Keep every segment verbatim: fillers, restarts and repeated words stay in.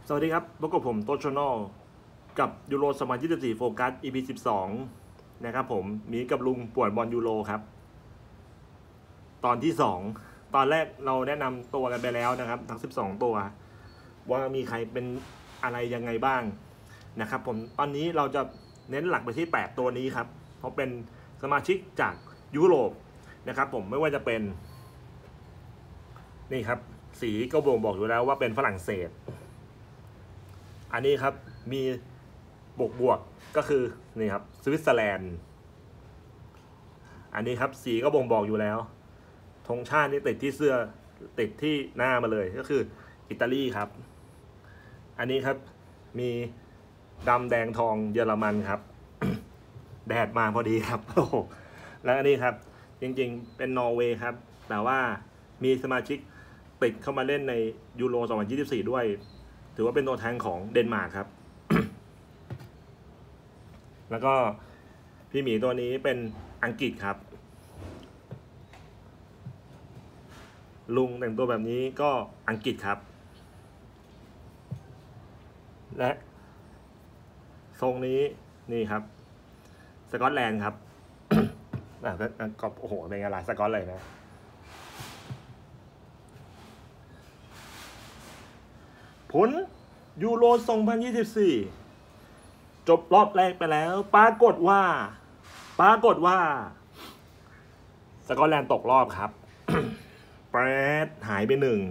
สวัสดีครับพบกับผมโตชโนกับยูโรสองพันยี่สิบสี่โฟกัส อี พี สิบสองนะครับผมมีกับลุงป่วนบอลยูโรครับตอนที่สองตอนแรกเราแนะนำตัวกันไปแล้วนะครับทั้งสิบสองตัวว่ามีใครเป็นอะไรยังไงบ้างนะครับผมตอนนี้เราจะเน้นหลักไปที่แปดตัวนี้ครับเพราะเป็นสมาชิกจากยุโรปนะครับผมไม่ว่าจะเป็นนี่ครับสีก็บ่งบอกอยู่แล้วว่าเป็นฝรั่งเศสอันนี้ครับมีบวกบวกก็คือนี่ครับสวิตเซอร์แลนด์อันนี้ครับสีก็บ่งบอกอยู่แล้วธงชาตินี่ติดที่เสื้อติดที่หน้ามาเลยก็คืออิตาลีครับอันนี้ครับมีดำแดงทองเยอรมันครับ แดดมาพอดีครับโอ้โหแล้วอันนี้ครับจริงๆเป็นนอร์เวย์ครับแต่ว่ามีสมาชิกติดเข้ามาเล่นในยูโรสองพันยี่สิบสี่ด้วยถือว่าเป็นตัวแทนของเดนมาร์กครับ แล้วก็พี่หมีตัวนี้เป็นอังกฤษครับลุงแต่งตัวแบบนี้ก็อังกฤษครับและทรงนี้นี่ครับสกอตแลนด์ครับ อ่ะก็โอ้โหเป็นไงล่ะสกอตเลยนะผลยูโรสองพันยี่สิบสี่จบรอบแรกไปแล้วปรากฏว่าปรากฏว่าสกอตแลนด์ตกรอบครับ แปดหายไปหนึ่ง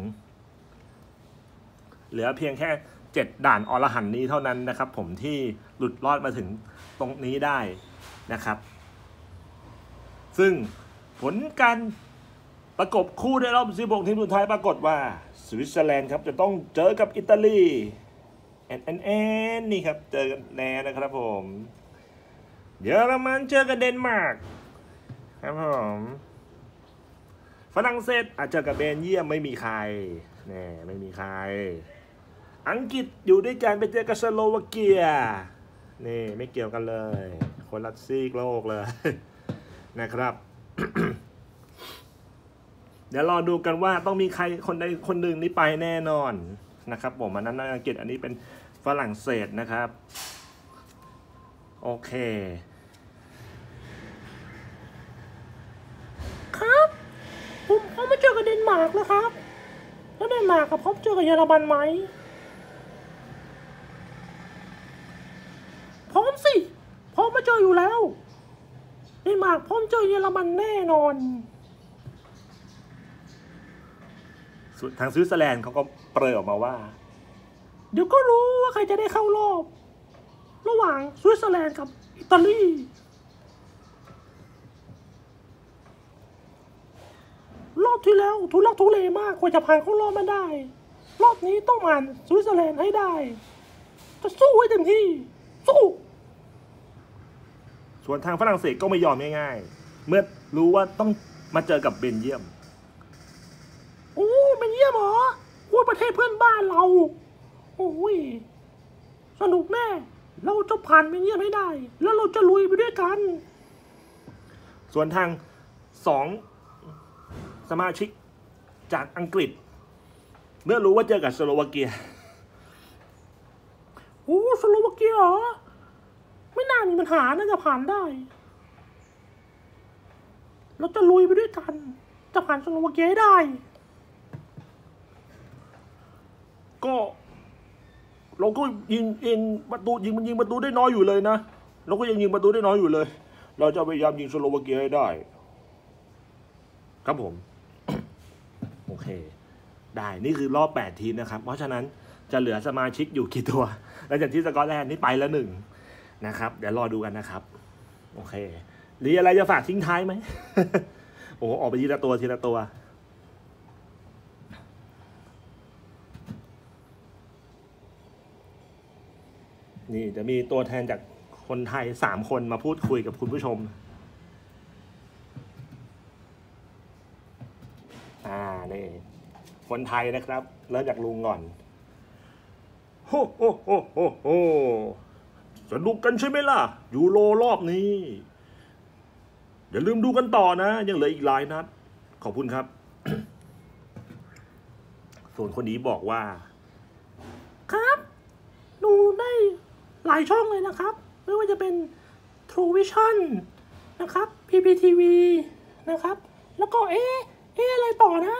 เหลือเพียงแค่เจ็ดด่านอรหันต์นี้เท่านั้นนะครับผมที่หลุดรอดมาถึงตรงนี้ได้นะครับซึ่งผลการประกบคู่ในรอบสิบหกทีมสุดท้ายปรากฏว่าสวิตเซอร์แลนด์ครับจะต้องเจอกับอิตาลีแอนแอนแอนนี่ครับเจอกันแน่นะครับผมเยอรมันเจอกับเดนมาร์กครับผมฝรั่งเศสอาจจะกับเบลเยียมไม่มีใครแน่ไม่มีใครอังกฤษอยู่ด้วยกันไปเจอกับสโลวาเกียนี่ไม่เกี่ยวกันเลยคนละซีกโลกเลยนะครับ เดี๋ยวรอดูกันว่าต้องมีใครคนใดคนหนึ่งนี้ไปแน่นอนนะครับผมอันนั้นอังกฤษอันนี้เป็นฝรั่งเศสนะครับโอเคครับผมเขาไม่เจอกับเดนมาร์กนะครับแล้วเดนมาร์กกับเขาเจอกับเยอรมันไหมพร้อมสิพร้อมมาเจออยู่แล้วเดนมาร์กพร้อมเจอเยอรมันแน่นอนทางสวิตเซอร์แลนด์เขาก็เปรยออกมาว่าเดี๋ยวก็รู้ว่าใครจะได้เข้ารอบระหว่างสวิตเซอร์แลนด์กับอิตาลีรอบที่แล้วทุลักทุเลมากกว่าจะผ่านเข้ารอบมาได้รอบนี้ต้องผ่านสวิตเซอร์แลนด์ให้ได้จะสู้ให้เต็มที่สู้ส่วนทางฝรั่งเศสก็ไม่ยอมง่ายๆเมื่อรู้ว่าต้องมาเจอกับเบลเยียมโอ้เป็นเยี่ยมเหรอว่าประเทศเพื่อนบ้านเราโอ้ยสนุกแน่เราจะผ่านเป็นเยี่ยมให้ได้แล้วเราจะลุยไปด้วยกันส่วนทางสองสมาชิกจากอังกฤษเมื่อรู้ว่าเจอกับสโลวาเกียโอ้สโลวาเกียเหรอไม่น่ามีปัญหาน่าจะผ่านได้เราจะลุยไปด้วยกันจะผ่านสโลวาเกียให้ได้ก็เราก็ยิงเองประตูยิงมันยิงประตูได้น้อยอยู่เลยนะเราก็ยังยิงประตูได้น้อยอยู่เลยเราจะพยายามยิงสโลวาเกียให้ได้ครับผม โอเคได้นี่คือรอบแปดทีมนะครับเพราะฉะนั้นจะเหลือสมาชิกอยู่กี่ตัวหลังจากที่สกอตแลนด์นี่ไปแล้วหนึ่งนะครับเดี๋ยวรอดูกันนะครับโอเคหรืออะไรจะฝากทิ้งท้ายไหม โอ้ออกไปทีละตัวทีละตัวนี่จะมีตัวแทนจากคนไทยสามคนมาพูดคุยกับคุณผู้ชมอ่านี่คนไทยนะครับเริ่มจากลุงก่อนโฮโฮโฮโฮโฮสนุกกันใช่ไหมล่ะยูโรรอบนี้อย่าลืมดูกันต่อนะยังเหลืออีกหลายนัดขอบคุณครับ ส่วนคนนี้บอกว่าครับายช่องเลยนะครับไม่ว่าจะเป็น True Vision นะครับ พี พี ที วี นะครับแล้วก็เอ๊ะเอ๊ะอะไรต่อนะ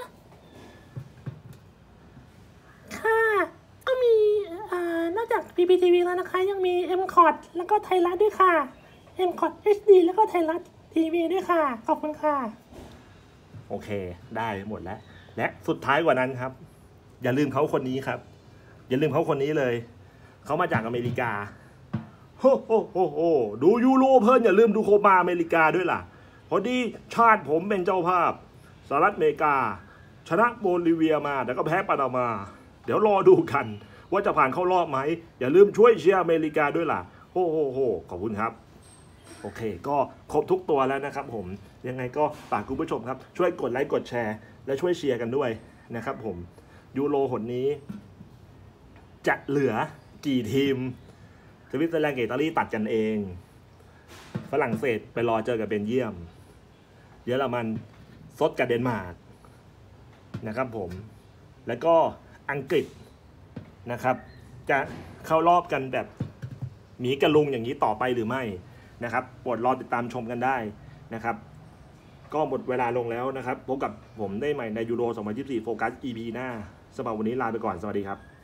ค่ะก็มีอ่านอกจาก พี พี ที วี แล้วนะคะยังมี เอ็ม คอท แล้วก็ไทยรัฐด้วยค่ะ เอ็ม คอท เอช ดี แล้วก็ไทยรัฐทีวีด้วยค่ะขอบคุณค่ะโอเคได้หมดแล้วและสุดท้ายกว่านั้นครับอย่าลืมเขาคนนี้ครับอย่าลืมเขาคนนี้เลยเขามาจากอเมริกาโฮโฮโฮโฮดูยูโรเพิ่นอย่าลืมดูโคปาอเมริกาด้วยล่ะพอดีชาติผมเป็นเจ้าภาพสหรัฐอเมริกาชนะโบลิเวียมาแต่ก็แพ้ปานามาเดี๋ยวรอดูกันว่าจะผ่านเข้ารอบไหมอย่าลืมช่วยเชียร์อเมริกาด้วยล่ะโฮโฮโฮขอบคุณครับโอเคก็ครบทุกตัวแล้วนะครับผมยังไงก็ฝากคุณผู้ชมครับช่วยกดไลค์กดแชร์และช่วยเชียร์กันด้วยนะครับผมยูโรหนนี้จะเหลือกี่ทีมสวิตเซอร์แลนด์กับอิตาลีตัดกันเองฝรั่งเศสไปรอเจอกับเบลเยียมเยอรมันซดกับเดนมาร์กนะครับผมแล้วก็อังกฤษนะครับจะเข้ารอบกันแบบหมีกระลุงอย่างนี้ต่อไปหรือไม่นะครับโปรดรอติดตามชมกันได้นะครับก็หมดเวลาลงแล้วนะครับพบกับผมได้ใหม่ในยูโรสองพันยี่สิบสี่โฟกัส อี พี หน้าสำหรับวันนี้ลาไปก่อนสวัสดีครับ